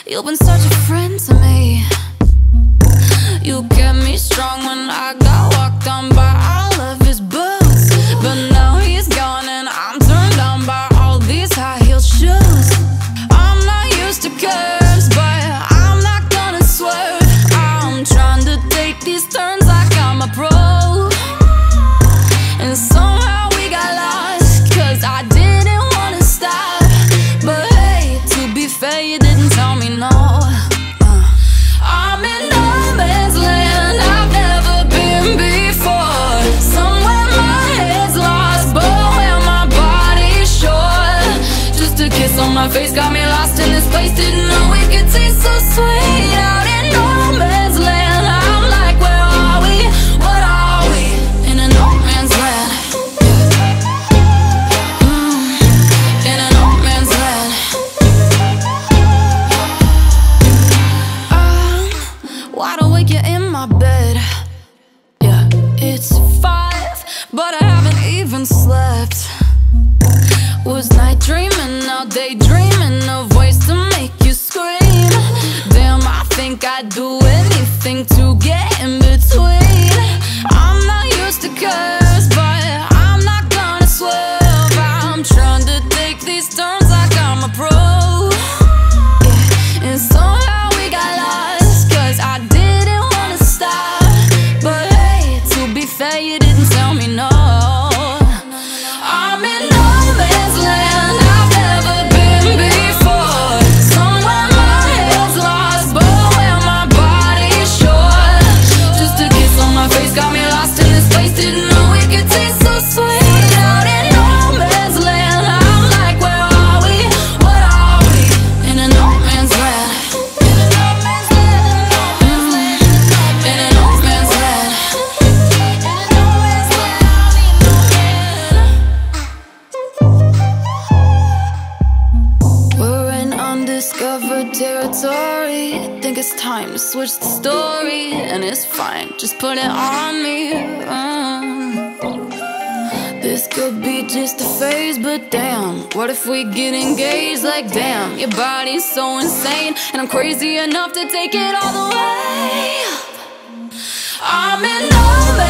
You've been such a friend to me. You kept me strong when I got walked on by all of his books. But now he's gone and I'm turned on by all these high-heeled shoes. I'm not used to curves, but I'm not gonna swerve. I'm trying to take these turns like I'm a pro. And somehow we got lost, cause I didn't wanna stop. But hey, to be fair, you didn't tell me no. I'm in no man's land, I've never been before. Somewhere my head's lost, but where my body's sure. Just a kiss on my face got me lost in this place. Didn't know it could taste so sweet. Out in no man's land, I'm like, where are we? What are we? In a no man's land. In a no man's land. Wide awake, you're in my bed. Yeah, it's 5, but I haven't even slept. Was night dreaming, now daydreaming of ways to make you scream. Damn, I think I'd do anything to get in between. I'm not used to curves, but I'm not gonna swerve. I'm trying to take these turns like I'm a pro. Yeah, and somehow we got lost, cause I didn't wanna stop. But hey, to be fair, you didn't tell me no. I'm in no man's land, I've never been before. Somewhere my head's lost, but where my body's sure. Just a kiss on my face got me lost in this place. Didn't know it could taste so sweet. Out in no man's land, I'm like, where are we? What are we? In a no man's land. In a no man's land. In a no man's land. We're in undiscovered territory. Think it's time to switch the story. And it's fine, just put it on me. This could be just a phase, but damn, what if we get engaged? Like damn, your body's so insane, and I'm crazy enough to take it all the way. I'm in no